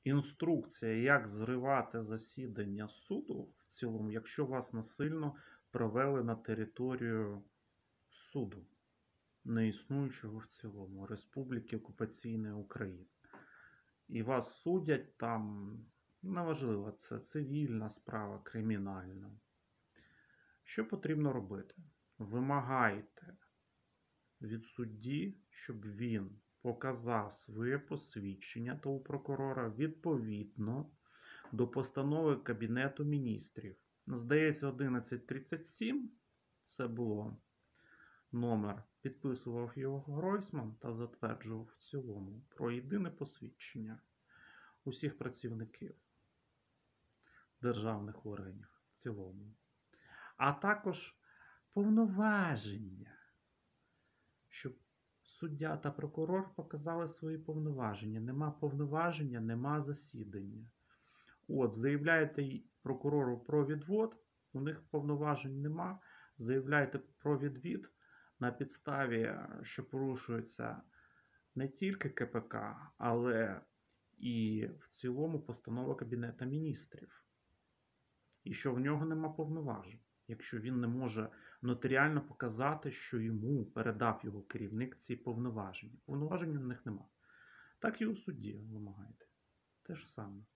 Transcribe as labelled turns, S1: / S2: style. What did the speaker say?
S1: інструкція, як зривати засідання суду в цілому, якщо вас насильно провели на територію суду, неіснуючого в цілому, Республіки Окупаційної України. І вас судять там, неважливо, це цивільна справа, кримінальна. Що потрібно робити? Вимагайте від судді, щоб він показав своє посвідчення та у прокурора відповідно до постанови Кабінету Міністрів. Здається, 1137 це було номер. Підписував його Гройсман та затверджував в цілому про єдине посвідчення усіх працівників державних органів в цілому. А також повноваження, щоб суддя та прокурор показали свої повноваження. Нема повноваження, нема засідання. От, заявляєте прокурору про відвод, у них повноважень нема. Заявляєте про відвід на підставі, що порушується не тільки КПК, але і в цілому постанова Кабінету Міністрів. І що в нього нема повноважень, якщо він не може нотаріально показати, що йому передав його керівник ці повноваження. Повноважень у них нема. Так і у судді вимагайте. Те ж саме.